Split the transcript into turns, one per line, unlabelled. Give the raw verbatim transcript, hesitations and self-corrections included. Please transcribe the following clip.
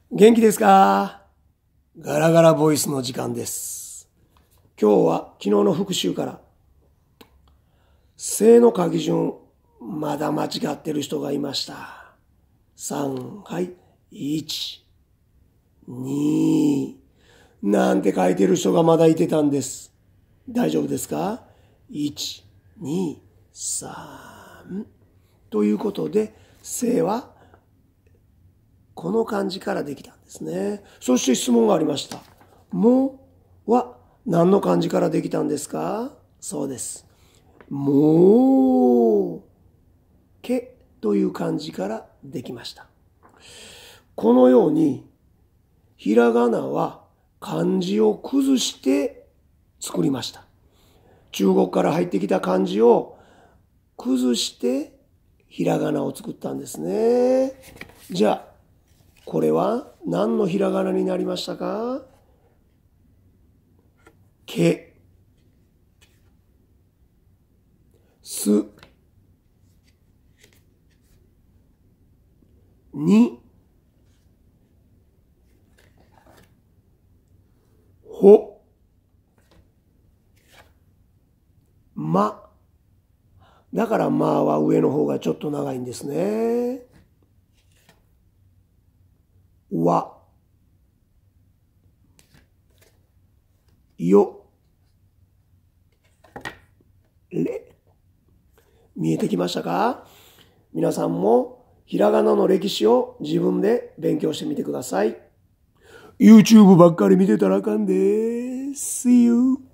元気ですか？ガラガラボイスの時間です。今日は昨日の復習から、正の書き順、まだ間違ってる人がいました。さん、はい、いち、に、なんて書いてる人がまだいてたんです。大丈夫ですか？いち、に、さん。ということで、正はこの漢字からできたんですね。そして質問がありました。もは何の漢字からできたんですか？そうです。もうけという漢字からできました。このようにひらがなは漢字を崩して作りました。中国から入ってきた漢字を崩してひらがなを作ったんですね。じゃあこれは何のひらがなになりましたか？け、す、に、ほ、ま。だからまは上の方がちょっと長いんですね。わ、よ、れ。見えてきましたか？皆さんもひらがなの歴史を自分で勉強してみてください。YouTube ばっかり見てたらあかんで。See you!